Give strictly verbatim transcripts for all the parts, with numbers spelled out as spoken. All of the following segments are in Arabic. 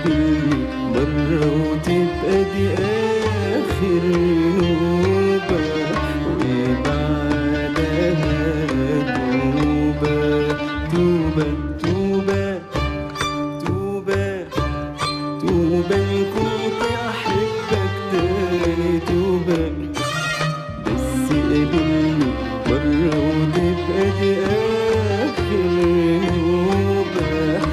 تقابلني مرة وتبقى دي آخر نوبة، وبعدها توبة توبة توبة توبة توبة إن كنت أحبك تاني توبة، بس قابلني مرة وتبقى دي آخر نوبة،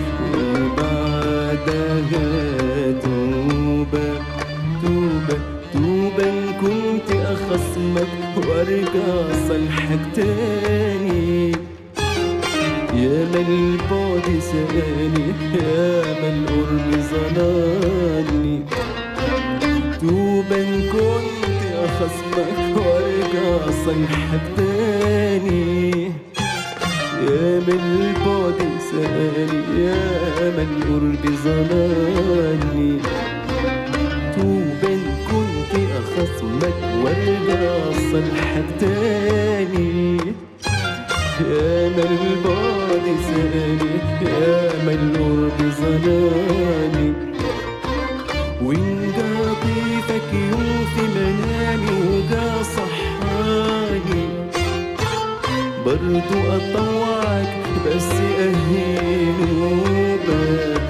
وبعدها توبة توبة توبة إن كنت أخصمك وأرجع أصالحك تاني. ياما البعد سقاني، ياما القرب ظلمني، توبة إن كنت أخصمك وأرجع أصالحك تاني. ياما البعد سقاني، ياما القرب ظلمني، توبة إن كنت أخصمك وأرجع أصالحك تاني. ياما البعد سقاني، ياما القرب ظلمني، وإن جا طيفك يوم في منامي وجا صحاني، برضو أطوعك بس أهينوبة،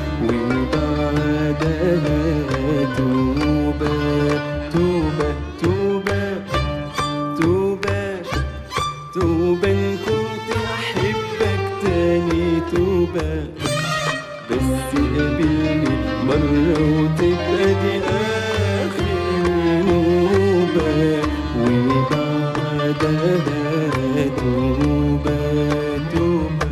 وبعدها توبة توبة توبة توبة توبة إن كنت أحبك تاني توبة، بس قابلني مرة وتبقى دي آخر نوبة، وبعدها توبة توبة.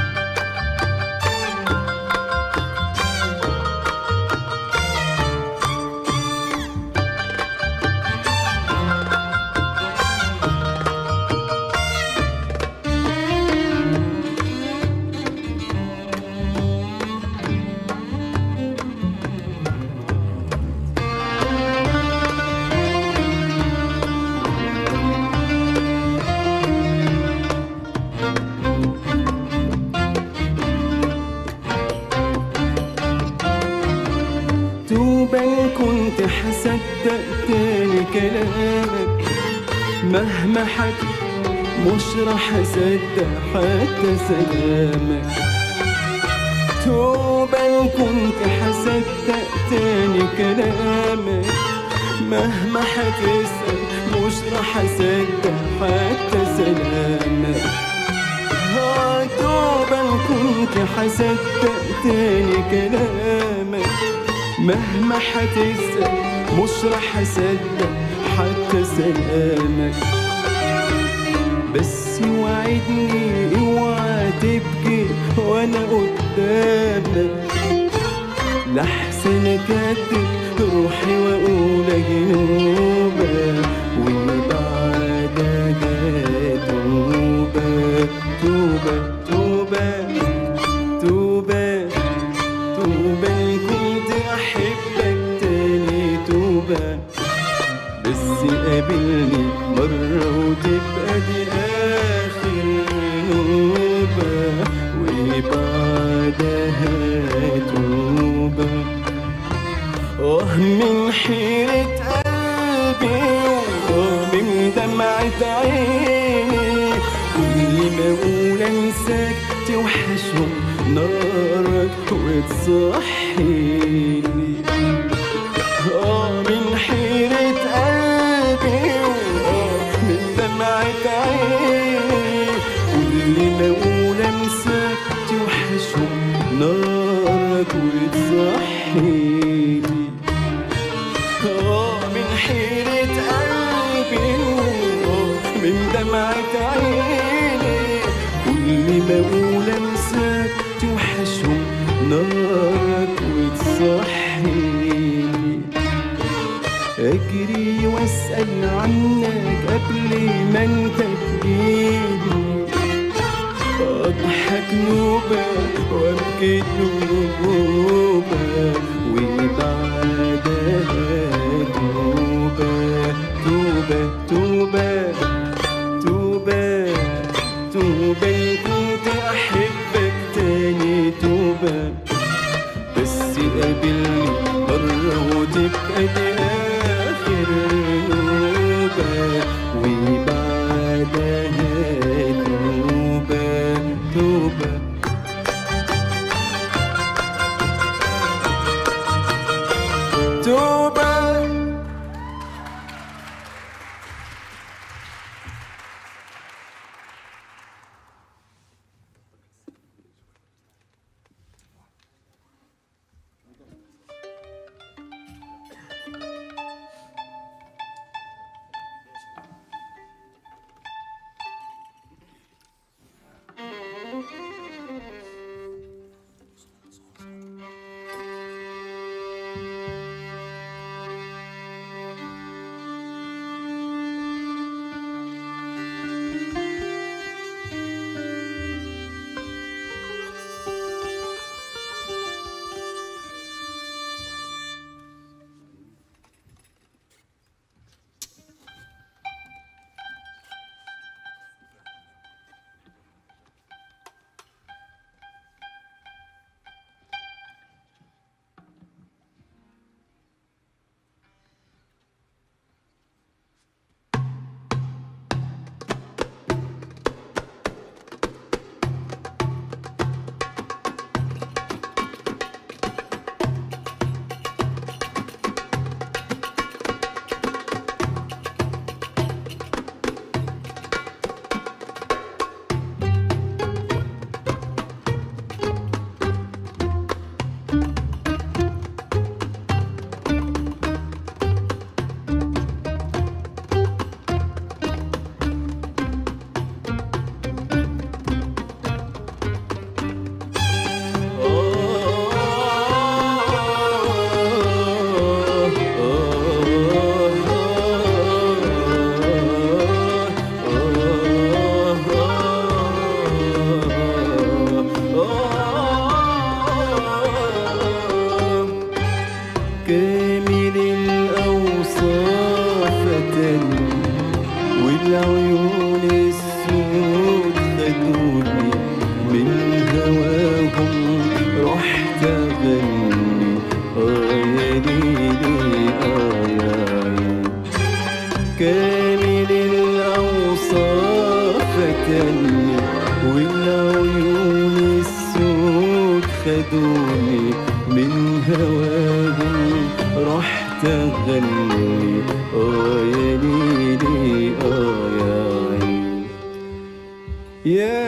توبة إن كنت حصدق تاني كلامك مهما حكي، مش راح أصدق حتى سلامك. توبة إن كنت حصدق تاني كلامك مهما حتسأل، مش راح أصدق حتى سلامك. توبة إن كنت حصدق تاني كلامك مهما حتسأل، مش راح أصدق حتى سلامك. بس وعدني اوعى تبكي وانا قدامك، لحسن اكدب روحي واقول جنوبة، وبعدها توبة توبة توبة توبة توبة إن كنت أحبك تاني توبة، بس قابلني مرة وتبقى دي آخر نوبة، وبعدها توبة. آه من حيرة قلبي، وآه من دمعة عيني، كل ما أقول أنساك توحشهم نارك وتصحيني. آه من حيرة قلبي، وآه من دمعة عيني، كل ما أقول أنساك توحشهم نارك وتصحيني. آه من حيرة قلبي، وآه من دمعة عيني، كل ما أقول أنساك توحشهم نارك وتصحيني. أجري وأسأل عنك قبل ما أنت تجيني، أضحك نوبة وأبكي نوبة، وبعدها توبة توبة توبة توبة توبة إن كنت أحبك تاني توبة، بس قابلني مرة وتبقى دي آخر نوبة وبعدها توبة توبة توبة. كامل الأوصاف فتني والعيون السود خدوني من هواهم رحت أغني آه يا ليلي آه يا عيني. كامل الأوصاف فتني والعيون السود خدوني من هواهم رحت أغني آه يا ليلي آه يا عيني. يا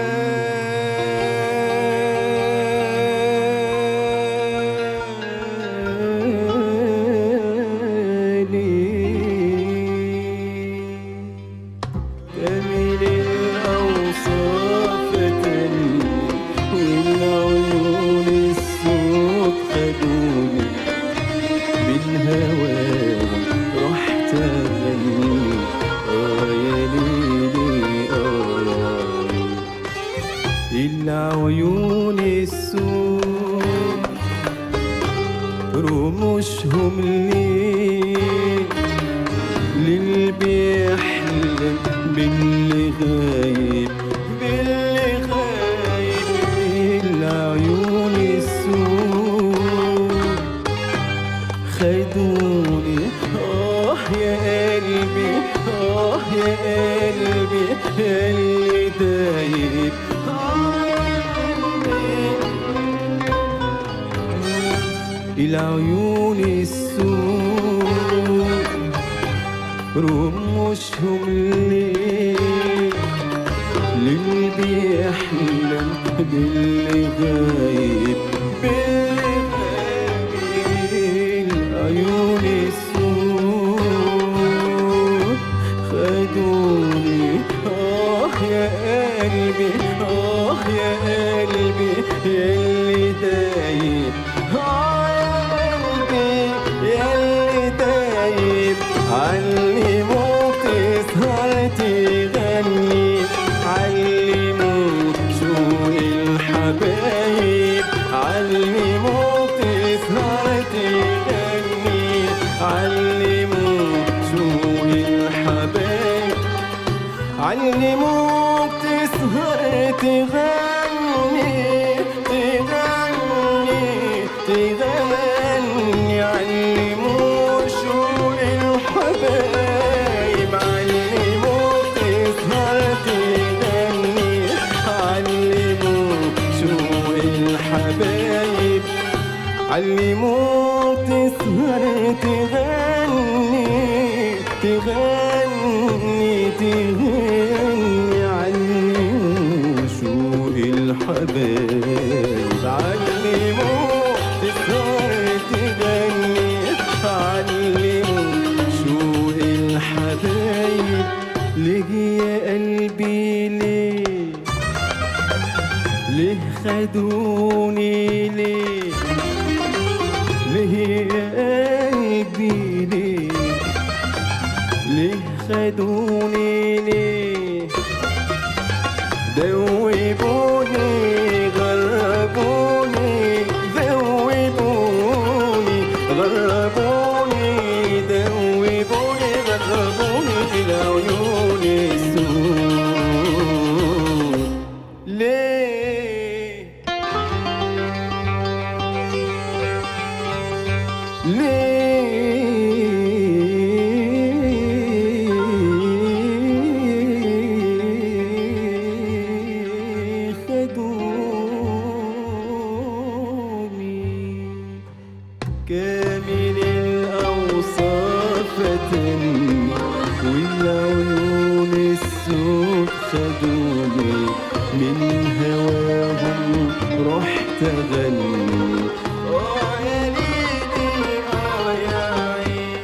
كامل الأوصاف فتني والعيون السود خدوني من هواهم رحت أغني آه يا ليلي آه يا عيني. العيون السود رموشهم ليه للي بيحلم باللي غايب باللي غايب. العيون السود خدوني آه يا قلبي آه يا قلبي اللي دايب العيون السود رموشهم ليه للي بيحلم باللي غايب باللي غايب. العيون السود خدوني آه يا قلبي آه يا قلبي ياللي دايب آه يا قلبي ياللي دايب. علموك تسهر تغني علموك شوق الحبايب علموك تسهر تغني علموك شوق الحبايب علموك تسهر تغني تغني تغني علموك تسهر تغني تغني تغني علموك شوق الحبايب علموك تسهر تغني علموك شوق الحبايب ليه يا قلبي ليه ليه خدوني ليه ليه يا قلبي ليه ليه خدوني ليه دوبوني غربوني ذوبوني غربوني دوبوني غربوني العيون السود ليه ليه خدوني كامل الأوصاف فتني والعيون السود خدوني من هواهم رحت أغني آه يا ليلي آه يا عين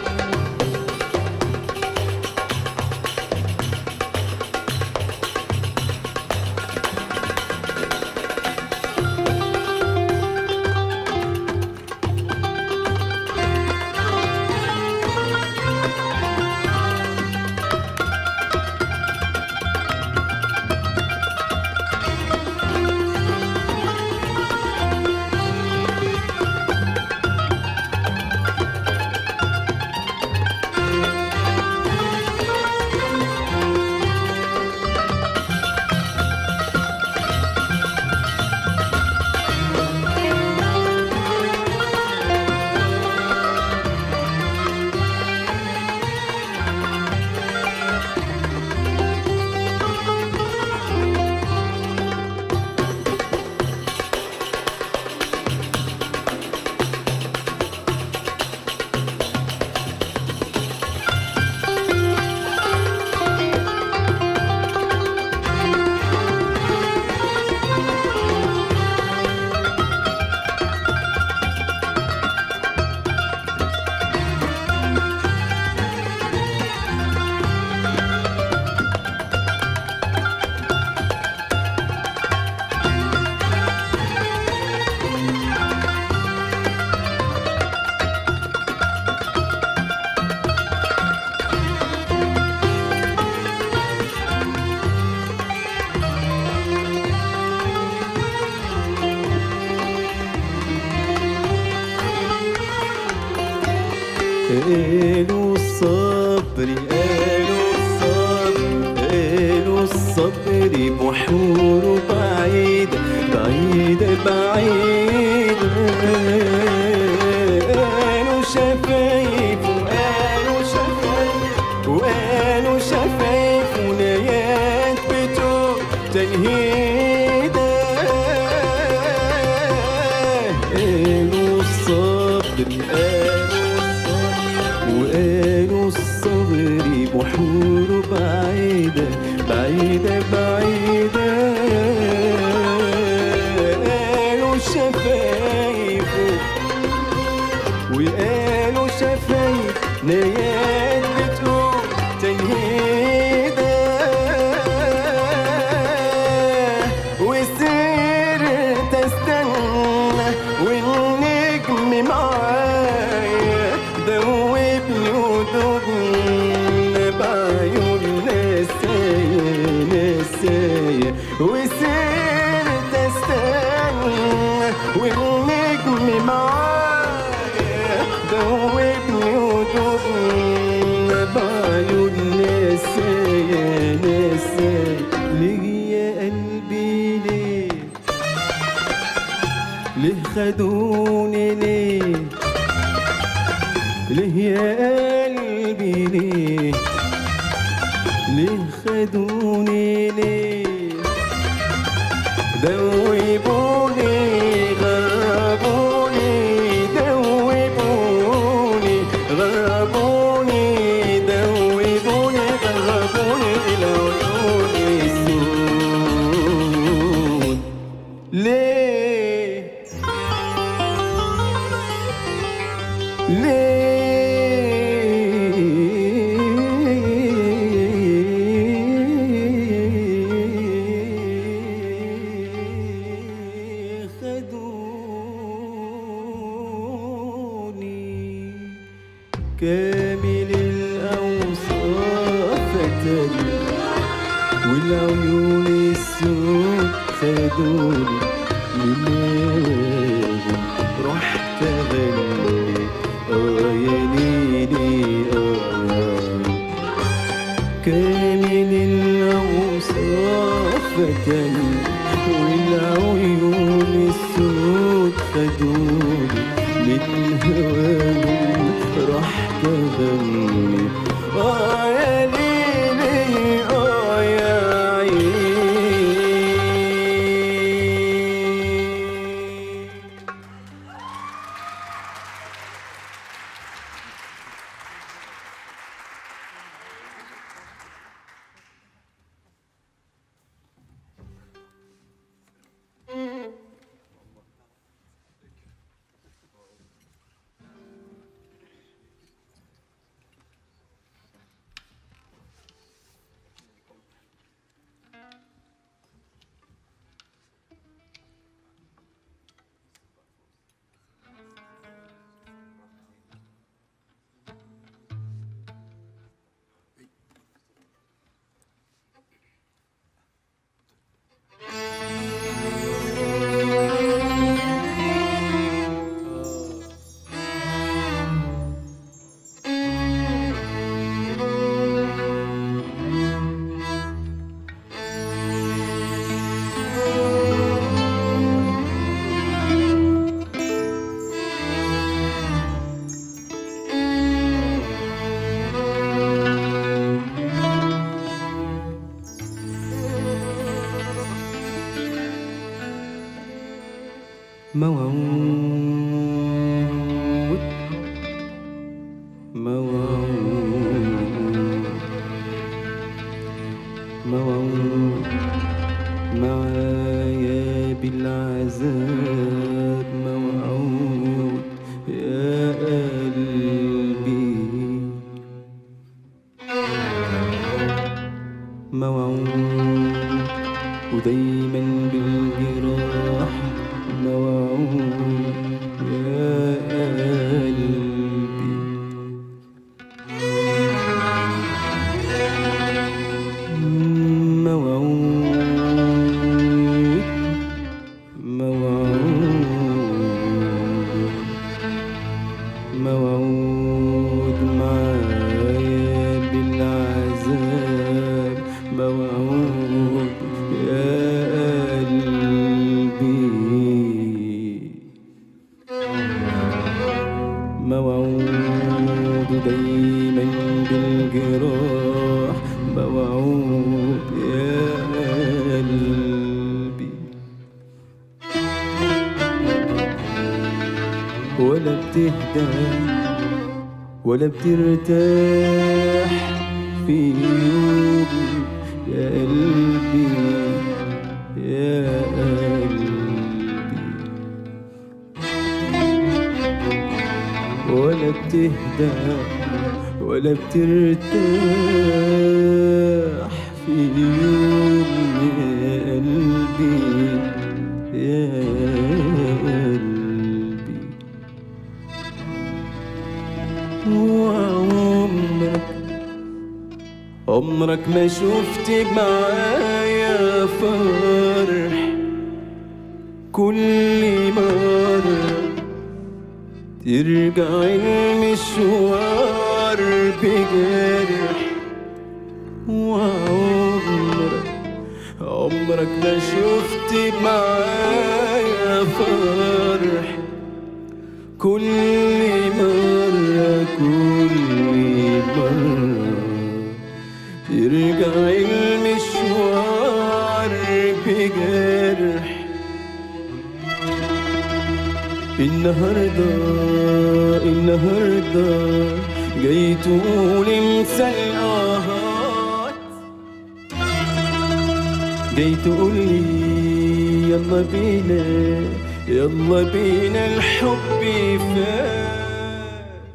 قالوا الصبر قالوا الصبر قالوا الصبر بحور بعيدة بعيدة بعيدة قالوا شفايف وقالوا شفايف وقالوا شفايف ونيات بتوع تنهيدة قالوا الصبر وقالوا الصبر بحور بعيدة بعيدة بعيدة قالوا شفايف وقالوا شفايف نيات بتقول تنهيدة وسرت استنى والنجم معايا دوبني ودوبني بعيون نسايا نسايا وسرت استنى والنجم معايا دوبني ودوبني بعيون نسايا نسايا ليه يا قلبي ليه ليه خدوني ليه ليه يا قلبي ليه ليه خدوني ليه دوبوني غربوني كامل الأوصاف فتني والعيون السود خدوني منهم رحت أغني آه يا ليلي آه. كامل الأوصاف فتني والعيون السود خدوني من هواهم رحت أغني آه يا ليلي آه يا عيني. موعود موعود موعود معايا بالعذاب موعود يا قلبي موعود ودايما بالجراح موعود يا قلبي موعود موعود موعود معايا بالعذاب موعود يا موعود دايما بالجراح موعود يا قلبي ولا بتهدى ولا بترتاح في يوم يا قلبي يا قلبي ولا بتهدى ولا بترتاح في يوم يا قلبي يا قلبي وعمرك عمرك ما شفت معايا فرح كل مرة ترجع المشوار بجرح وعمرك عمرك ما شفت معايا فرح كل مرة كل مرة ترجع المشوار بجرح النهاردة النهاردة جاي تقول انسى الآهات جاي تقولي يلا بينا يلا بينا الحب فات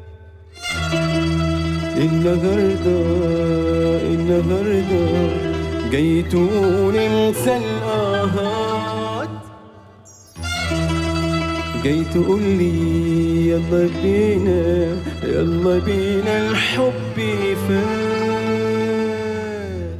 النهاردة النهاردة جاي تقول انسى الآهات، جاي تقول لي يلا بينا يلا بينا الحب فات،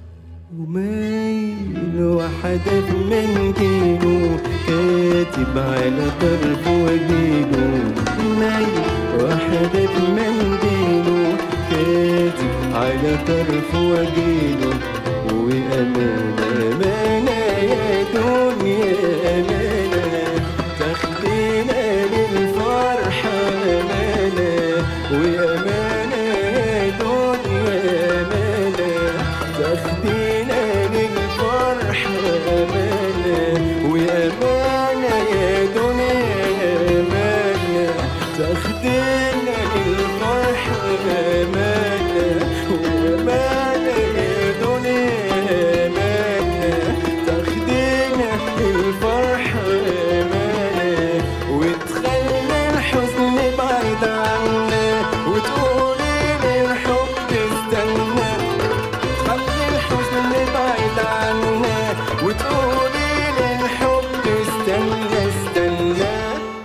ومايل وحدف منديله كاتب على طرف وجيله، مايل وحدف منديله كاتب على طرف وجيله، وأمانة أمانة يا دنيا أمانة تاخدينا للفرحة أمانة، وأمانة يا دنيا أمانة تاخدينا للفرحة أمانة، وأمانة يا دنيا أمانة تاخدينا للفرحة أمانة، وأمانة يا دنيا أمانة تاخدينا للفرحة أمانة، وتخلي الحزن بعيد عنا وتقولي للحب استنى، تخلي الحزن بعيد عنا وتقولي للحب استنى استنى.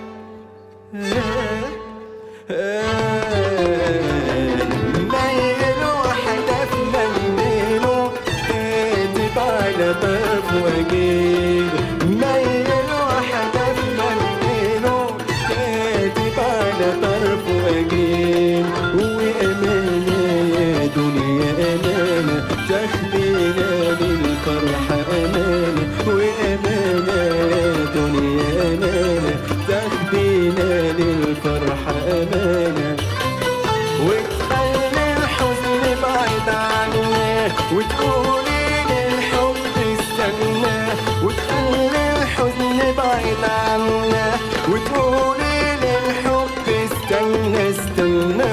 ميل وحدف منديله كاتب على طرف وجيله، ميل وحدف منديله كاتب على طرف وجيله، وأمانة يا دنيا أمانة تاخدينا للفرحة أمانة، وأمانة يا دنيا أمانة تاخدينا للفرحة أمانة، وتخلي الحزن بعيد عنا وتقولي للحب استنى، وتخلي الحزن بعيد عنا وتقولي للحب استنى استنى.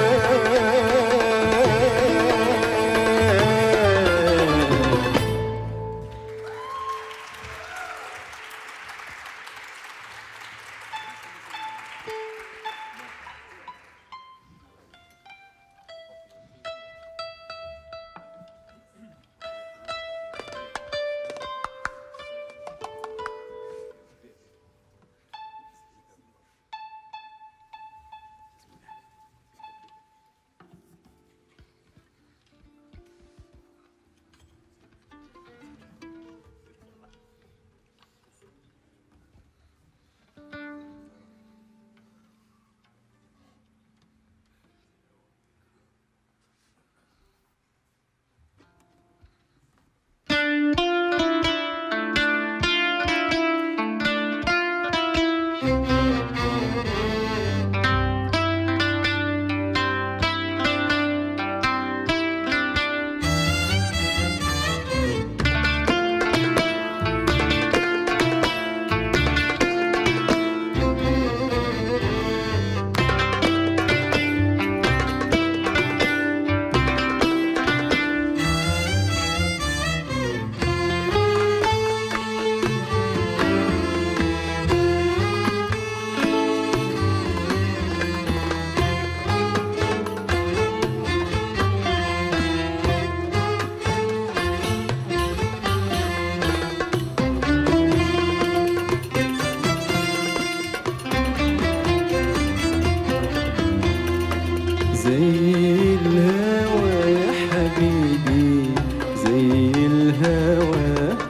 زي الهوى يا حبيبي زي الهوى،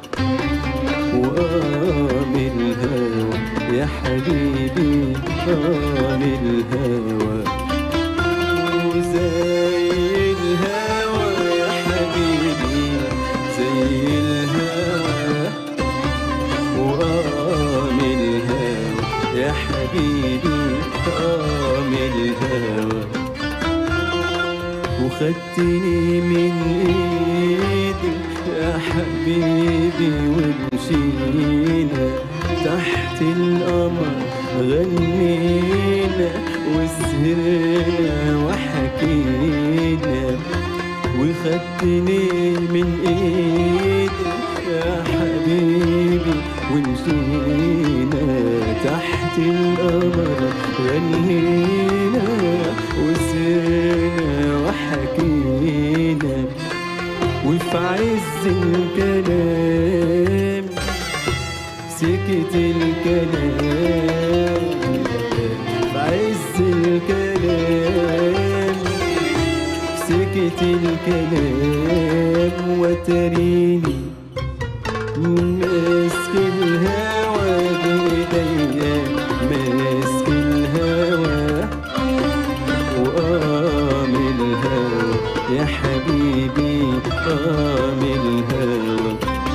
وقام الهوى يا حبيبي قام الهوى، وزي الهوى يا حبيبي زي الهوى، وقام الهوى يا حبيبي قام الهوى، وخدتني من ايدي يا حبيبي ومشينا تحت القمر غنينا وسهرنا وحكينا، وخدتني من ايدي يا حبيبي ومشينا تحت القمر غنينا وسهرنا وحكينا، الكلام سكت الكلام وتريني ماسك الهوى بإيديا ماسك الهوى وقام الهوى يا حبيبي قام الهوى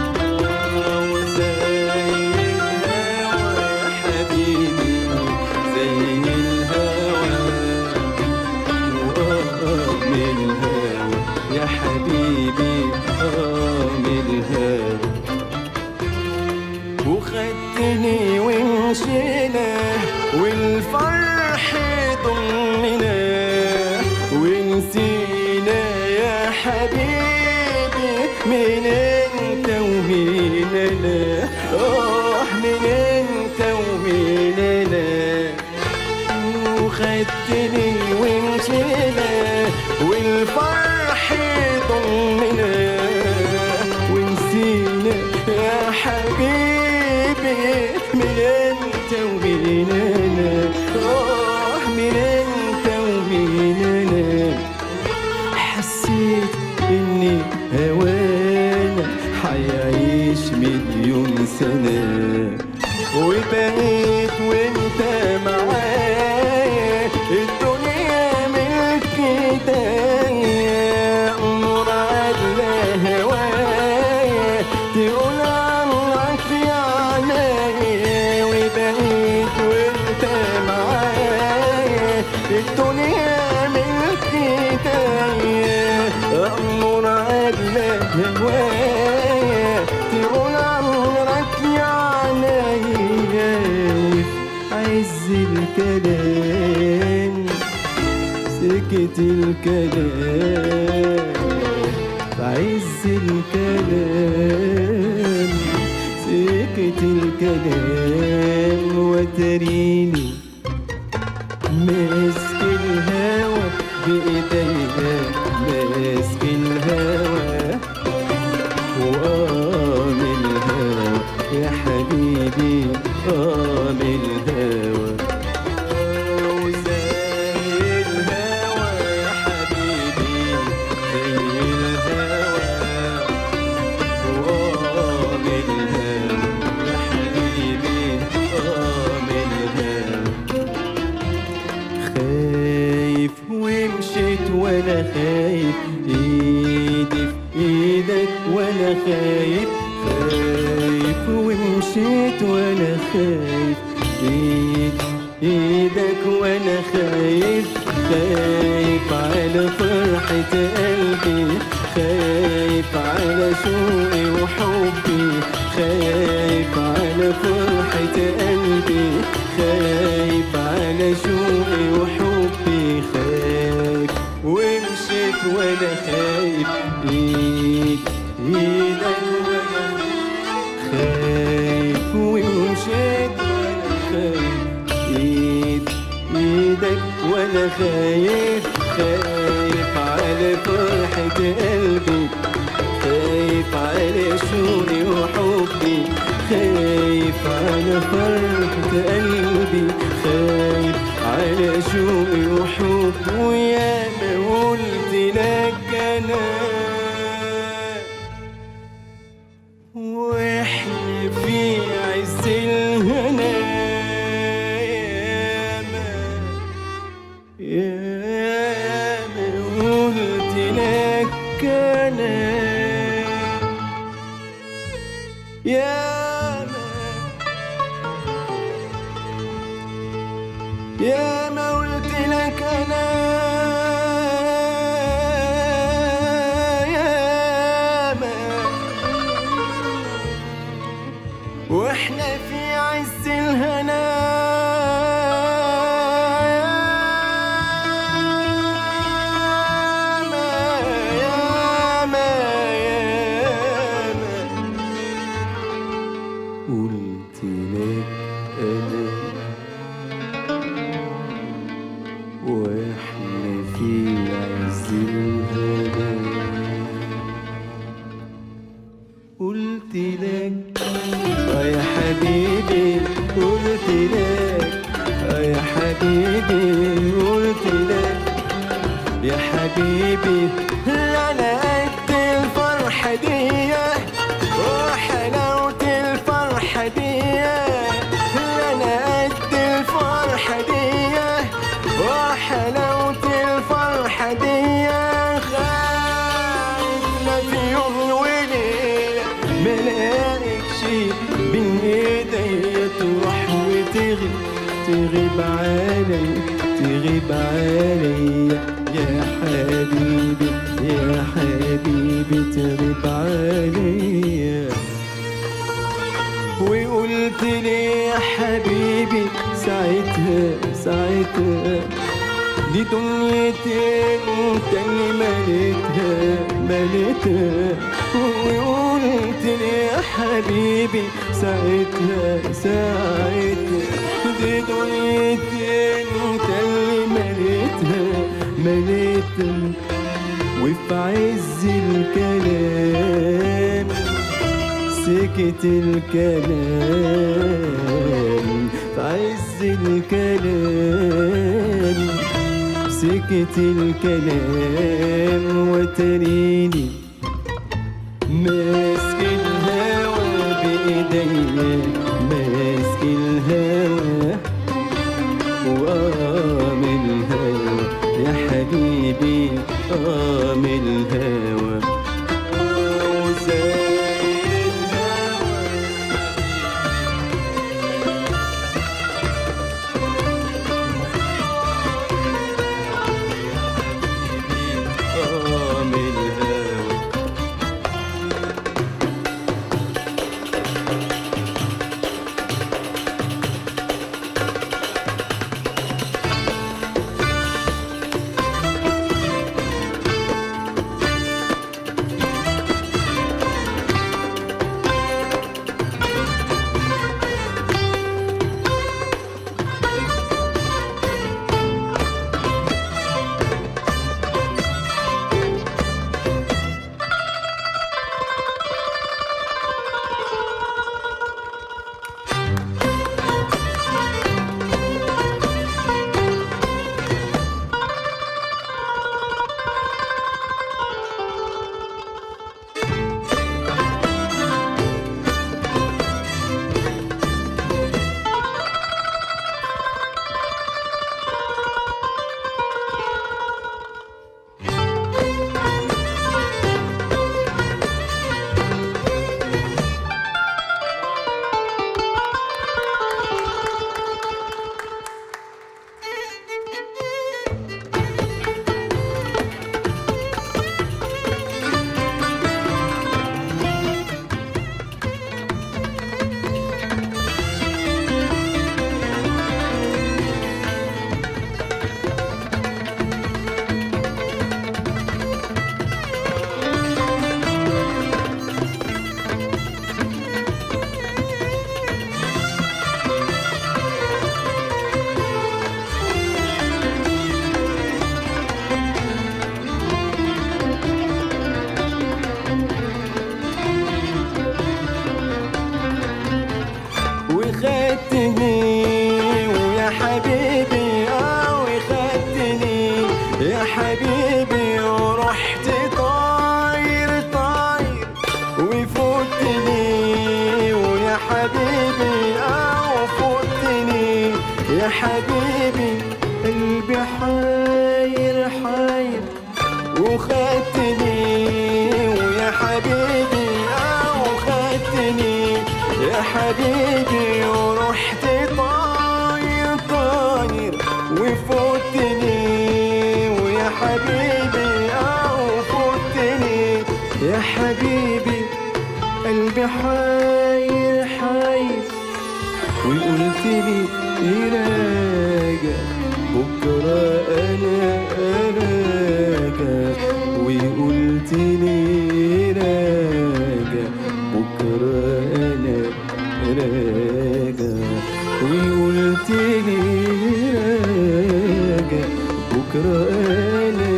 وزي الهوى يا حبيبي زي الهوى وقام الهوى يا حبيبي قام الهوى وخدتني ومشينا والفرح ضمنا ونسينا يا حبيبي مين انت ومين انا اه مين انت ومين انا وخدتني ومشينا والفرح ضمنا ونسينا يا حبيبي مين انت ومين انا اه مين انت ومين انا حسيت اني هوانا حيعيش مليون سنة وبقيت وانت معايا الدنيا ملك ايديا امر على هوايا تقول عنك يا عينيا وبقيت وانت معايا الدنيا ملك ايديا امر على هوايا تقول عنك يا عينيا وفي عز الكلام سكت الكلام في عز الكلام سكت الكلام وتريني ماسك الهوى بإيديا ماسك الهوى وقام الهوى يا حبيبي قام الهوى وزي الهوى يا حبيبي زي الهوى وقام الهوى يا حبيبي قام الهوى خايف ومشيت وانا خايف ايدي في ايدك وانا خايف خايف ومشيت وانا خايف ايدي ايدك وانا خايف خايف على فرحة قلبي خايف على شوقي وحبي خايف على فرحة قلبي خايف على شوقي وحبي خايف ومشيت وانا خايف ايد ايدك وانا خايف ومشيت وانا خايف ايد ايدك وانا خايف خايف على فرحة قلبي خايف على شوقي وحبي خايف على فرحة قلبي خايف على شوقي وحبي ويا ما قلت لك انا واحنا في عز الهنا يا ما قلت لك انا يا ما يا ما قلت لك انا يا ما واحنا في عز الهنا قلت لك أنا وإحنا في عز الهنا قلت لك آه يا حبيبي قلت لك آه يا حبيبي قلت لك يا حبيبي أنا قد الفرحة دي وحلاوة الفرحة دي، أنا قد الفرحة دي وحلاوة الفرحة دي. خايف لا في يوم وليلة ملاقيكش بين ايديا تروح وتغيب تغيب علي تغيب علي يا حبيبي يا حبيبي تغيب علي. وقلت لي يا حبيبي ساعتها ساعتها دي دنيتي انت اللي مليتها مليتها. وقلت لي يا حبيبي ساعتها ساعتها دي دنيتي انت اللي مليتها مليتها. وفي عز الكلام سكت الكلام في عز الكلام سكت الكلام وتريني ماسك الهوى بإيديا ماسك الهوى وقام الهوى يا حبيبي قام الهوى وزايد حبيبي ورحت طاير طاير وفوتني ويا حبيبي او فوتني يا حبيبي قلبي حاير حاير وخدتني ويا حبيبي او خدتني يا حبيبي ورحت طاير طاير وفوتني يا حبيبي او فوتني يا حبيبي قلبي حاير حاير وقلت لي راجع بكره انا راجع وقلت لي راجع بكره انا راجع وقلت لي راجع بكره انا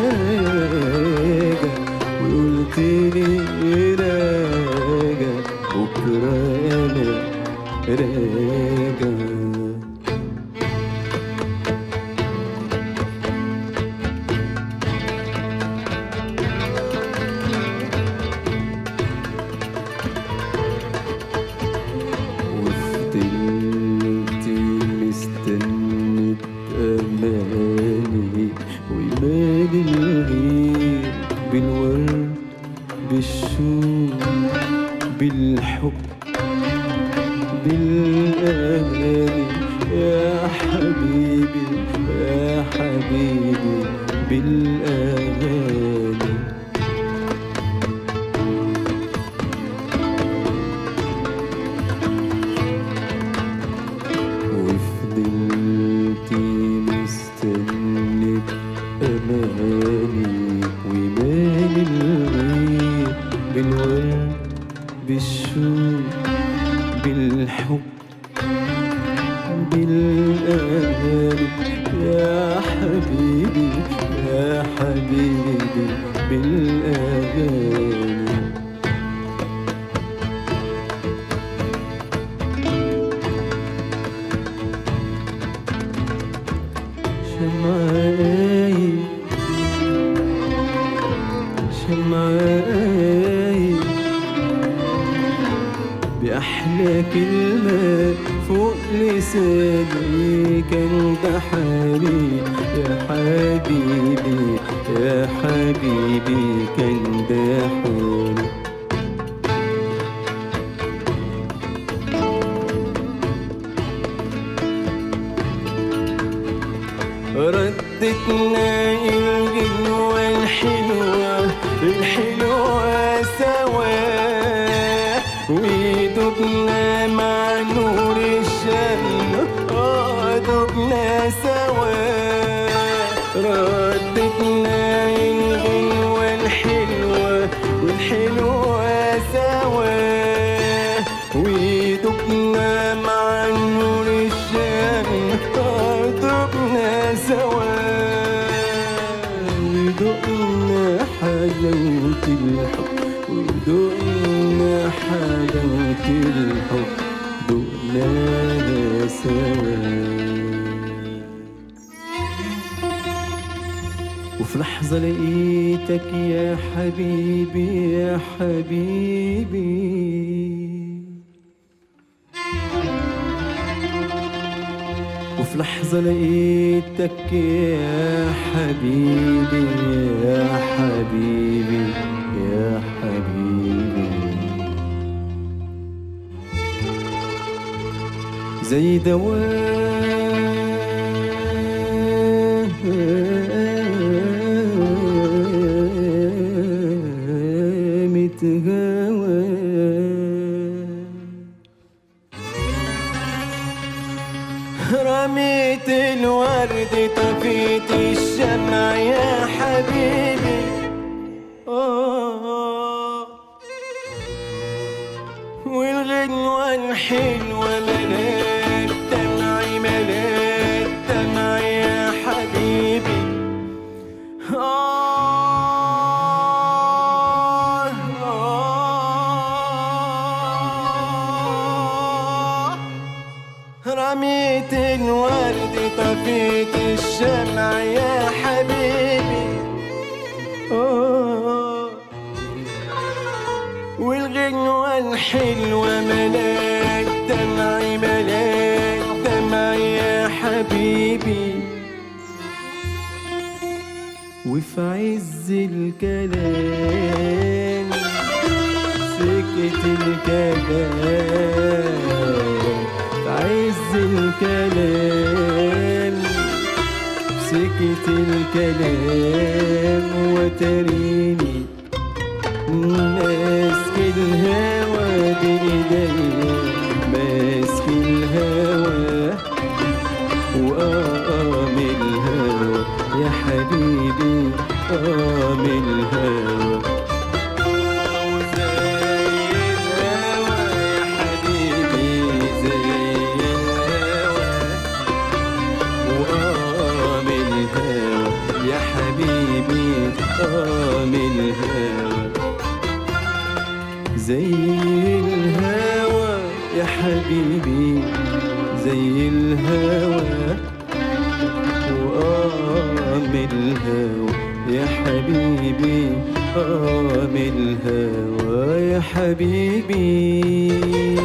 راجع وقلت لي راجع بكره انا راجع بالأغاني. وفضلت مستني أماني ومال الغيب بالورد بالشوق بالحب بالأغاني يا حبيبي يا حبيبي بالأغاني. شمعاي شمعاي بأحلى كلمة فوق لساني كان ده حالي يا حبيبي يا حبيبي كان ده حالي. ردتنا الغنوة الحلوة الحلوة سوا ودبنا مع نور الشمس اه دبنا سوا. ردتنا الغنوة الحلوة والحلوة سوا ودبنا مع نور الشمس اه دبنا سوا ودقنا حلاوة الحب ودقنا حلاوة الحب دقناها سوا. وفي لحظة لقيتك يا حبيبي يا حبيبي وفي لحظة لقيتك يا حبيبي يا حبيبي يا حبيبي زي دواء متهوى رميت الورد طفيت الشمع يا حبيبي آه والغنوة الحلوة ملات دمعي ملات دمعي يا حبيبي آه رميت الورد طفيت الشمع يا حبيبي آه والغنوة الحلوة ملاك دمعي ملاك دمعي يا حبيبي. وفي عز الكلام سكت الكلام عز الكلام سكت الكلام وتريني ماسك الهوى بإيديا ماسك الهوى وقام الهوى يا حبيبي قام الهوى قام الهوى زي الهوى يا حبيبي زي الهوى وقام الهوى يا حبيبي قام الهوى يا حبيبي.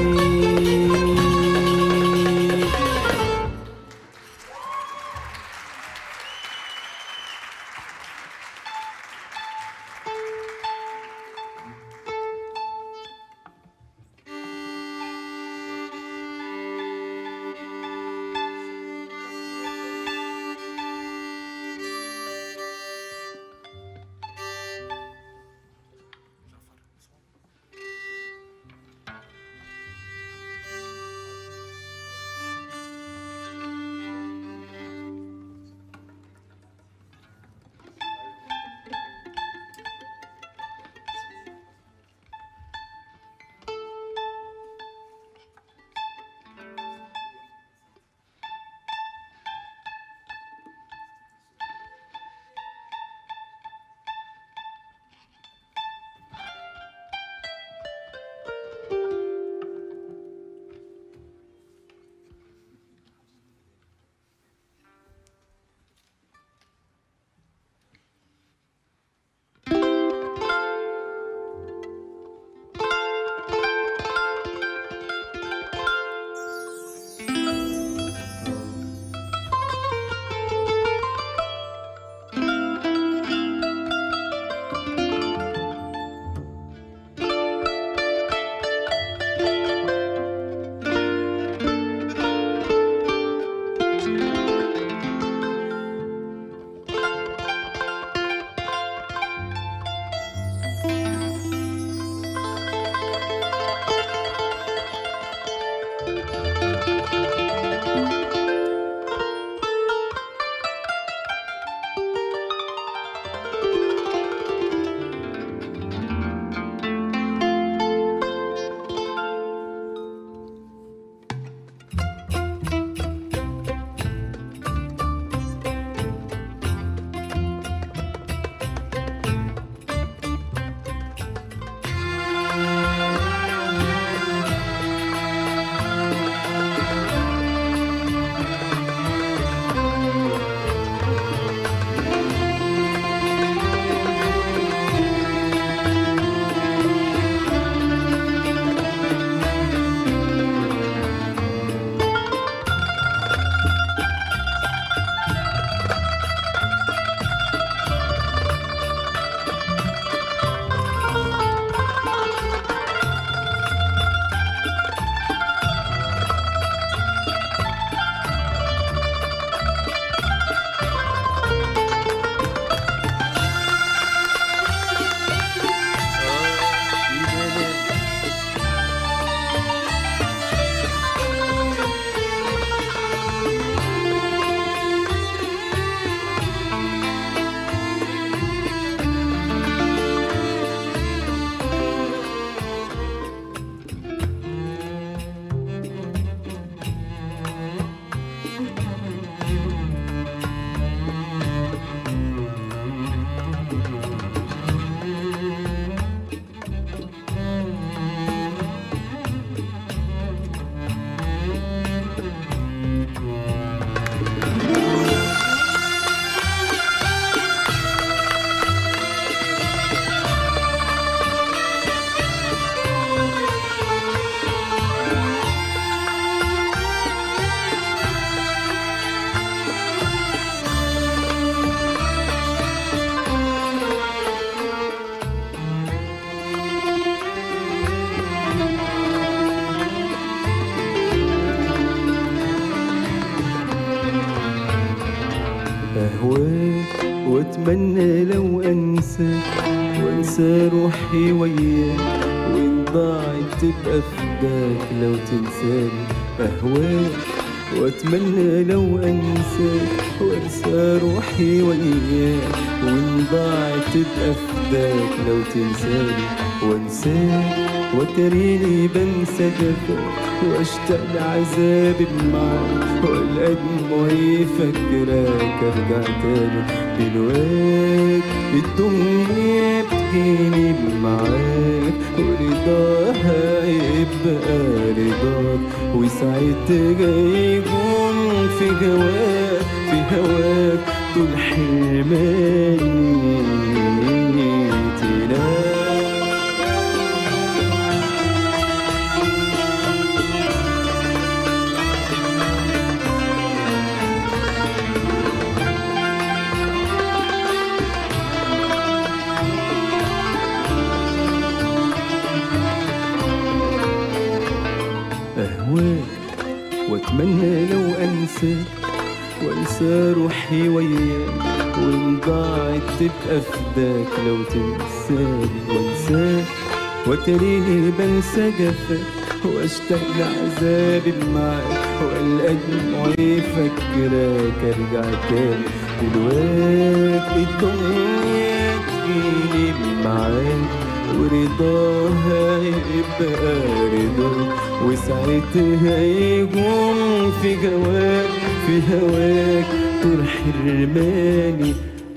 واتمنى لو انساك وانسى روحي وياك، وان ضاعت تبقى فداك لو تنساني اهواك. واتمنى لو انساك وانسى روحي وياك، وان ضاعت تبقى فداك لو تنساني وانساك. وتريني بنسى جفاك واشتاق لعذابي معاك، والقى دموعي فاكراك ارجع تاني دلواك. الدنيا بتجيني معاك ورضاها يبقى رضاك، وساعتها يكون في هواك في هواك طول حرماني تنام. واتمنى لو انساك وانسى روحي وياك، وان ضاعت تبقى فداك لو تنساني وانساك. وتريني بنسى جفاك واشتاق لعذابي معاك، والقى دموعي فاكراك ارجع تاني دلواك. الدنيا تجيني معاك ورضاها يبقى رضاك، وساعتها يكون في هواك في هواك طول حرماني.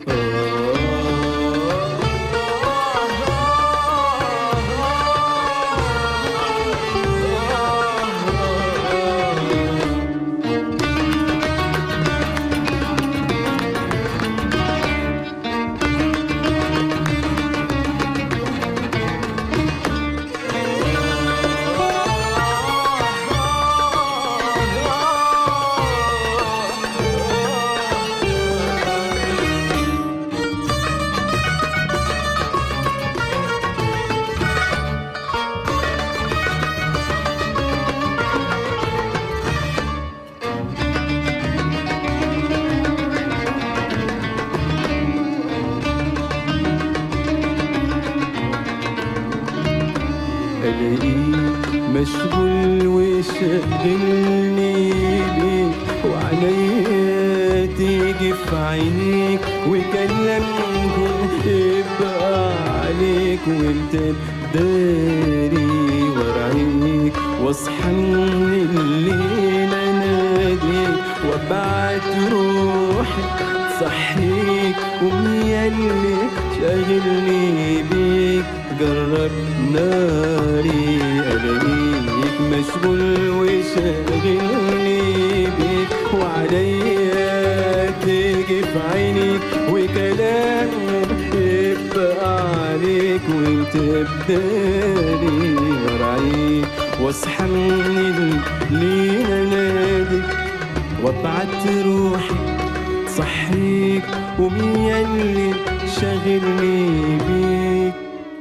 ألاقيك مشغول وشاغلني بيك، وعينيا تيجي في عينيك، وكلامكم يبقى عليك، وانت داري ورايك. واصحى من الليل اناديك وابعت روحي تصحيك، وميا اللي شاغلني بيك جرب ناري. ألاقيك مشغول وشاغلني بيك، وعليا تيجي في عينيك، وكلام يبقى عليك، وانت بداري ورايك. واصحى من الليل اناديك وابعت روحي تصحيك، وميا اللي شاغلني بيك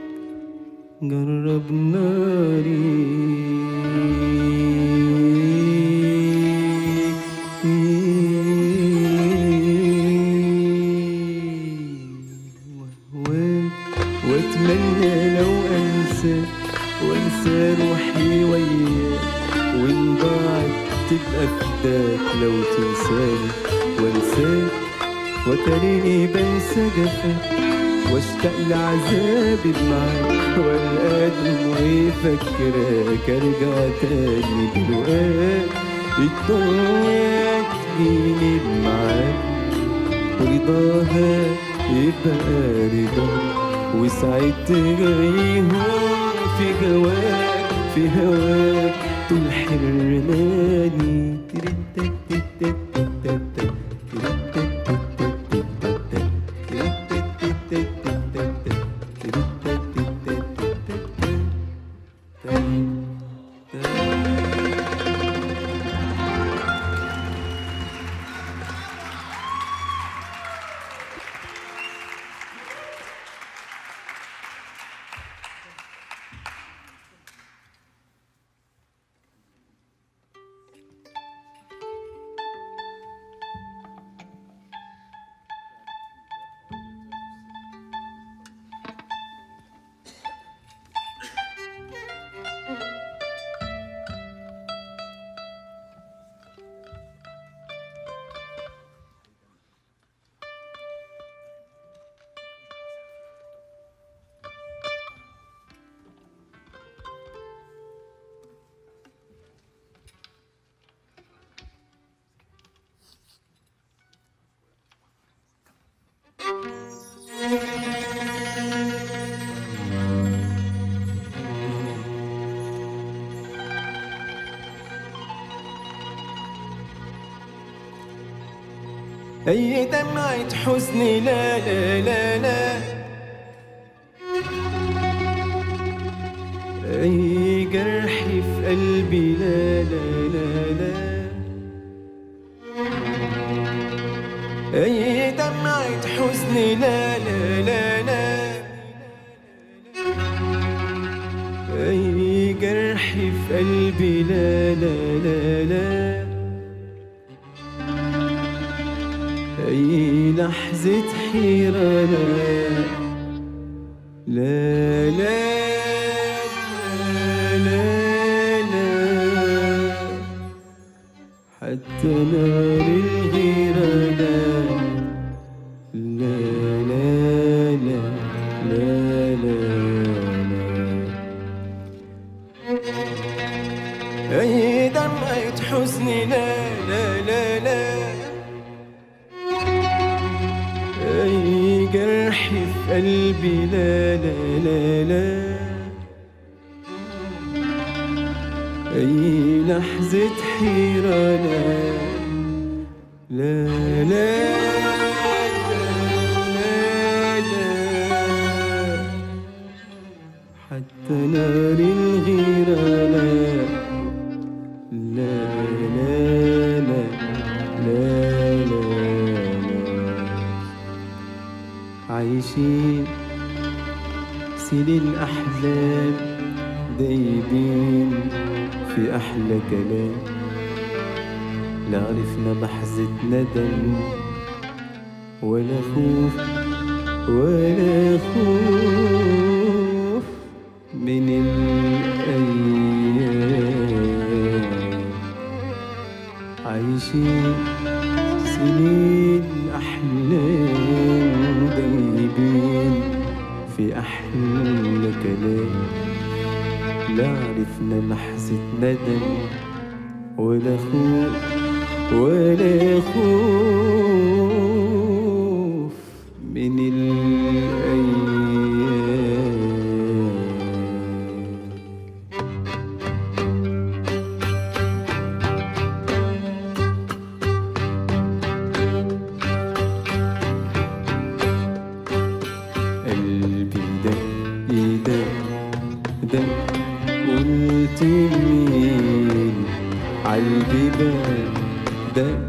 جرب ناري. واتمنى لو انساك وانسى روحي وياك، وان ضاعت تبقى فداك لو تنساني وانساك. وتريني بنسى جفاك واشتاق لعذابي معاك، والقى دموعي فاكراك ارجع تاني دلواك. الدنيا تجيني معاك ورضاها يبقى رضاك، وساعتها يهون في هواك في هواك طول حرماني. أي دمعة حزن لا لا لا لا، أي جرح في قلبي لا لا لا لا، أي دمعة حزن لا لا لا لا، أي جرح في قلبي لا لا لا لا، أي لحظة حيرة لا لا لا لا لا، حتى نار الغيرة لا لا لا لا لا لا، أي دمعة حزن لا لا لا لا، أي جرح في قلبي لا لا لا لا، أي لحظة حيرة لا لا لا لا، حتى نار الغيرة لا لا لا لا لا لا، عايشين سنين أحلام دايبين في أحلى كلام، لا عرفنا لحظة ندم ولا خوف ولا خوف من الأيام، عايشين سنين أحلام دايبين في أحلى كلام، لا عرفنا لحظة ندم ولا خوف ولا خوف من الأيام. قلبي دق دق دق، قلت مين عالبيبان دق،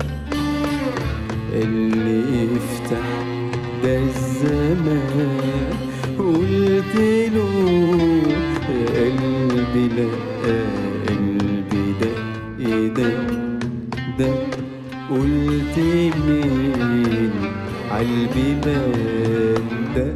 اللي يفتح ده الزمان، قلت له يا قلبي لا، قلبي دق دق دق، قلت مين عالبيبان دق،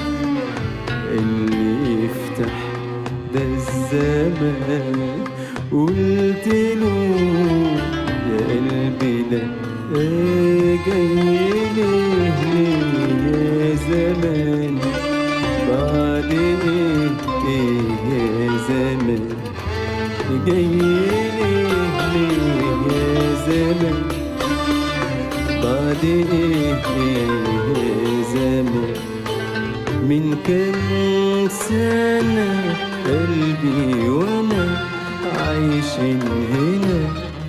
اللي يفتح ده الزمان، قلت له يا قلبي ده جاي ليه يا زمان، بعد ايه ايه يا زمان، جاي ليه يا زمان، بعد ايه ايه يا زمان، من كام سنة قلبي وانا عايشين هنا،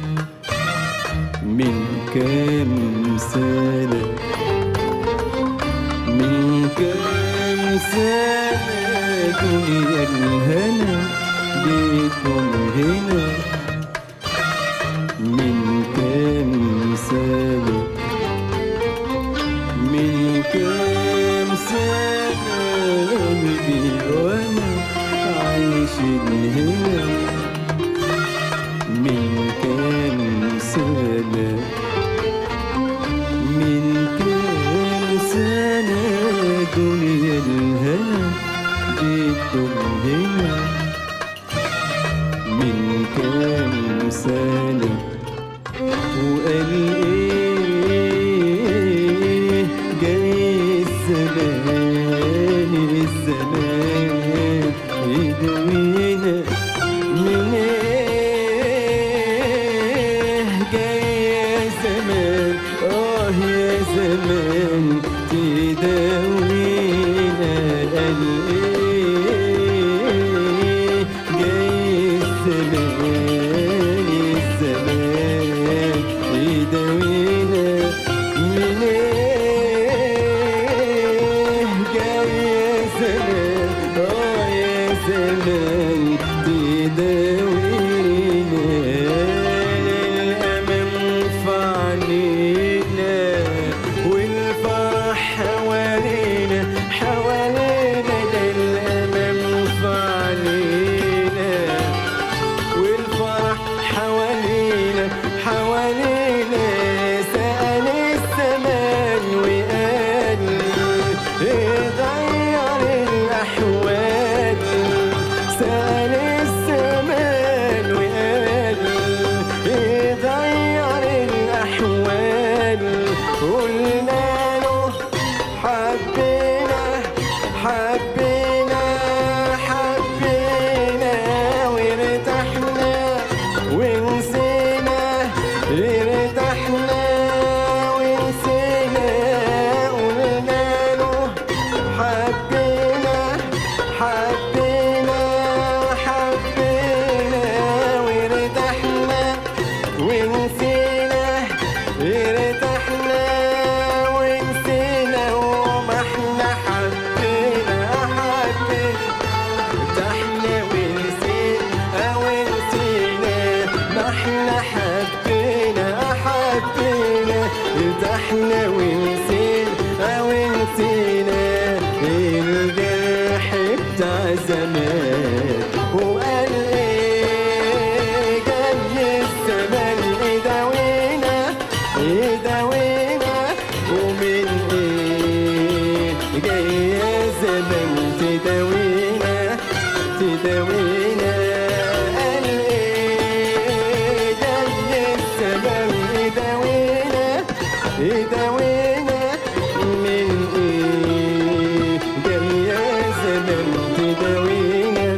من كام سنة من كام سنة دنيا الهنا بيكم هنا، من كام سنة من كام سنة قلبي وانا عايشين هنا، من كام سنة من كام سنة دنيا الهنا جيتم هنا، من كام سنة وقال ايه جاي الزمان الزمان يدوينا من ايه، جاي يا زمان اه يا زمان تداوينا، قال ايه جاي الزمان الزمان يداوينا من الزمان تداوينا للأمام في عنينا والفرح حوالينا حوالينا للأمام في عنينا والفرح حوالينا حوالينا سأل الزمان وقال غير الأحوال سأل الزمان وقال غير الأحوال قلنا له حبينا حبينا حبينا وارتحنا ونسينا ارتحنا ونسينا قلنا له حبينا حبينا حبينا وارتحنا ونسينا ارتحنا ونسينا وما احنا حبينا حبينا ارتحنا ونسينا ونسينا ما احنا حبينا حبينا ارتحنا ونسينا ونسينا الجرح بتاع زمان وقال ايه جاي الزمان يداوينا يداوينا ومن ايه جاي يا زمان تداوينا تداوينا قال ايه جاي الزمان يداوينا يداوينا من ايه جاي يا زمان تداوينا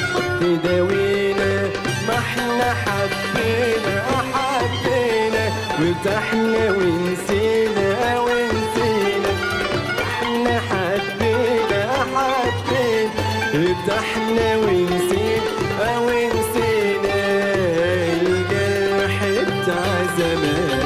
تداوينا ما احنا حبينا حبينا وارتحنا ونسينا ونسينا احنا حبينا حبينا ارتحنا ونسينا ونسينا الجرح بتاع زمان.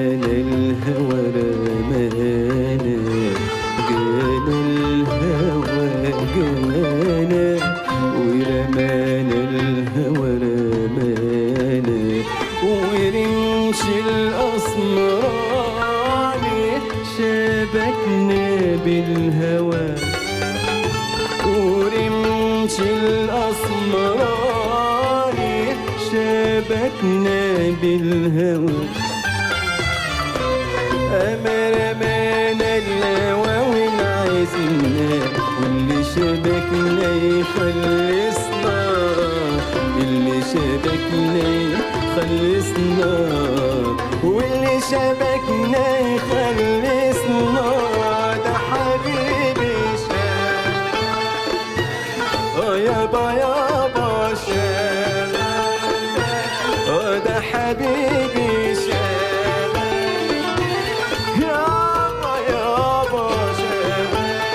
الهوى رمانا جانا الهوى شبكنا بالهوى ورمش الأسمرار شبكنا بالهوى أما رمانا الهوى ونعزنا واللي شبكنا يخلصنا اللي شبكنا يخلصنا واللي شبكنا يخلصنا ده حبيبي شاب اه يابا يابا شاب اه ده حبيبي شاب يابا يابا شاب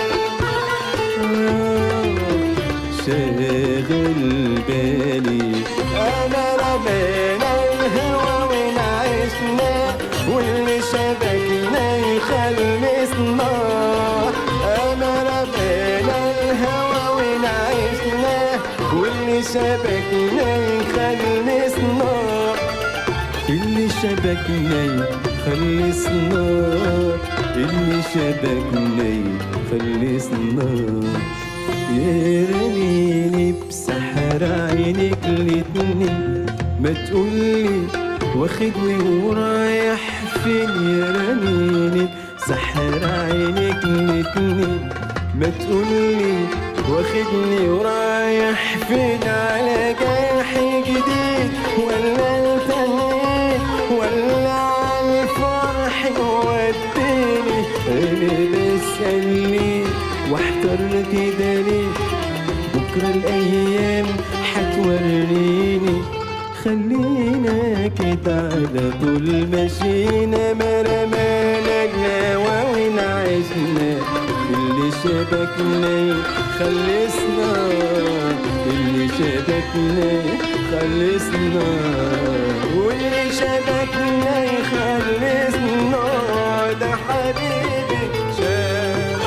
شاغل بالي انا رمينا الهوى ونعشنا واللي شبكنا يخلصنا انا رمينا الهوى ونعشنا واللي شبكنا يخلصنا اللي شبكنا يخلصنا اللي شبكنا يخلصنا يا رميني بسحر عينك الاتنين ما تقولي واخدني ورايح فين يا رميني بسحر عينك الاتنين ما تقولي واخدني ورايح فين على جرح جديد ولا التانيين ولا على الفرح وديني انا بسأل ليه واحتر كده ليه بكرة الأيام حتوريني خلينا كده على طول ماشينا ما رمانا الهوى ونعشنا اللي شبكنا يخلصنا اللي شبكنا يخلصنا واللي شبكنا يخلصنا ده حبيبي شاب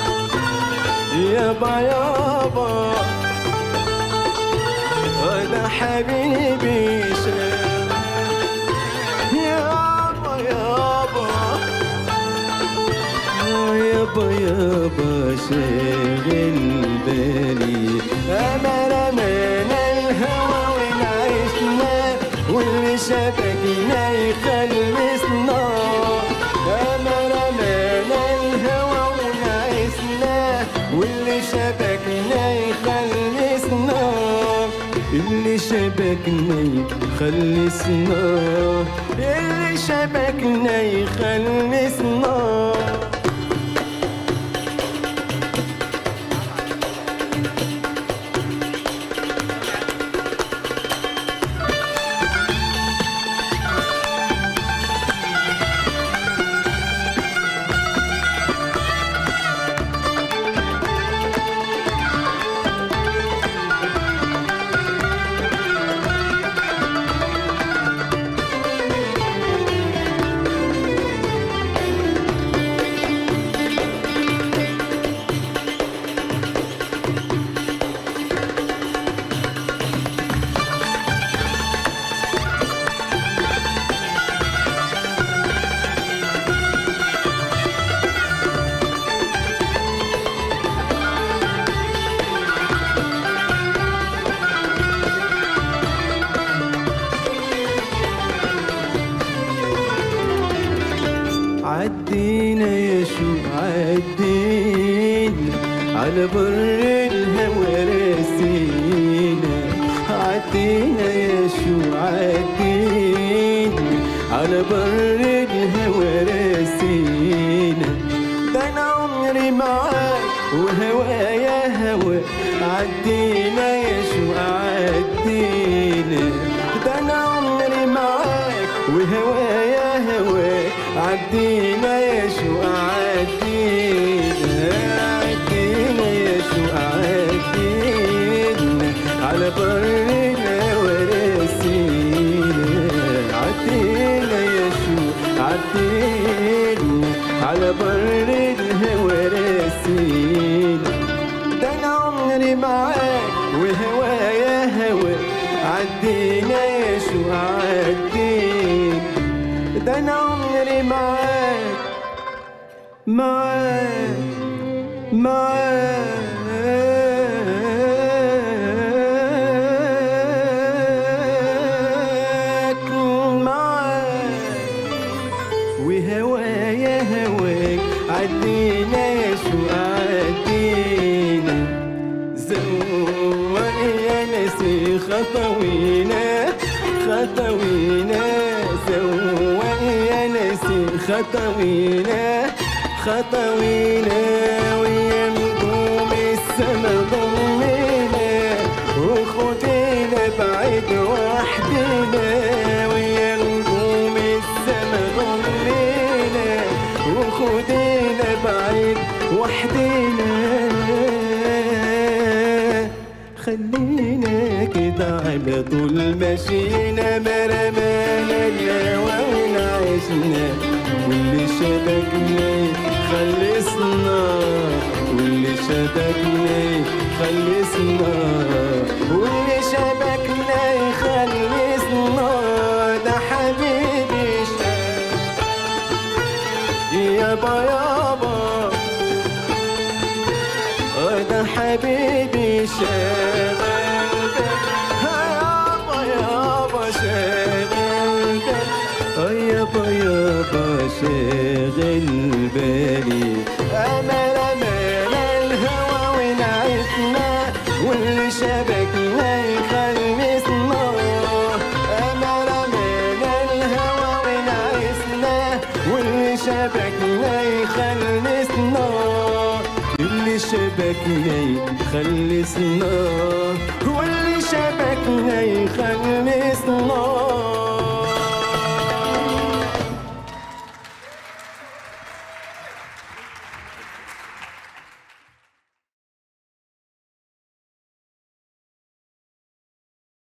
يابا يابا ده حبيبي شاب يابا يابا يابا يابا شاغل بالي أما رمانا الهوى ونعشنا واللي شبكنا يخلصنا أما رمانا الهوى ونعشنا واللي شبكنا يخلصنا اللي شبكنا يخلصنا اللي شبكنا يخلصنا عدينا يا شو عدينا على بر الهوى راسينا عدينا يا شو عدينا على بر الهوى راسينا ده انا عمري معاك وهوايا هوا عدينا يا شو عدينا ده انا عمري معاك وهوايا هواك عدينا يا شو عدينا عدينا يا شو عدينا على بر الهوى راسينا عدينا يا شو عدينا على بر الهوى راسينا ده انا عمري معاك وهوايا هواك عدينا يا شو عدينا ده انا عمري معاك معاك معاك معاك وهوايا هواك عدينا يا شو عدينا زوق يا ناسي خطوينا خطوينا زوق يا ناسي خطوينا خطوينا ويا نجوم السما ضمينا وخدينا بعيد وحدنا ويا نجوم السما ضمينا وخدينا بعيد وحدنا خلينا كده على طول ماشينا ما رمانا الهوا ونعيشنا واللي شبكنا خلصنا واللي شبكنا خلصنا واللي شبكنا خلصنا ده حبيبي يابا يابا ده حبيبي شغل يابا يابا شغل يابا يابا شاغل بالي أمل أمل الهوى ونعيشنا واللي شبكنا يخلصنا أمل أمل الهوى ونعيشنا واللي شبكنا يخلصنا اللي شبكنا يخلصنا واللي شبكنا يخلصنا